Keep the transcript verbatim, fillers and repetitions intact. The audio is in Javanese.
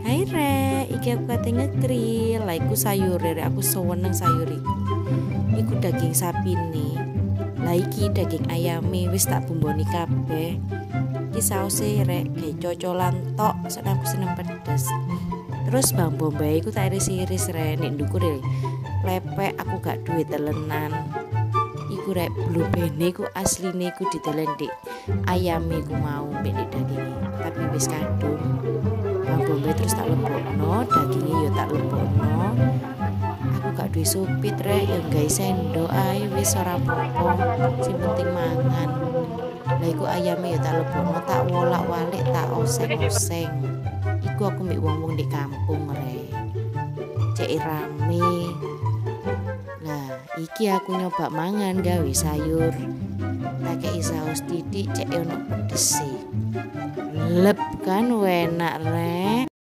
Hai Rek, iki aku kate ngegril. Lah iku sayur Rek, aku seneng sayur iku. Iku daging sapine. Lah iki daging ayame wis tak bumboni kabeh. Iki sause Rek, kayak cocolan tok, soalnya aku seneng pedes. Terus bawang bombay iku tak iris-iris Rek, nek ndukur lepek aku gak duwe telenan. Iku Rek, blue bene iku asline iku ditelen dik ayame iku mau mbek daging. Tapi wis kadung. Bawang bombay terus tak lembokno, dagingnya yo tak lembokno. Aku gak duwe supit Rek, ya gawe sendok ae wis ora apa-apa. Sing penting mangan. Lah iku ayame ya tak lembokno, tak wolak-walik, tak oseng-oseng. Iku aku mbek wong-wong di kampung Rek. Cek rame. Nah, iki aku nyoba mangan gawe sayur. Tak kei saus titik cek ono pedes sih. Lep kan enak Rek.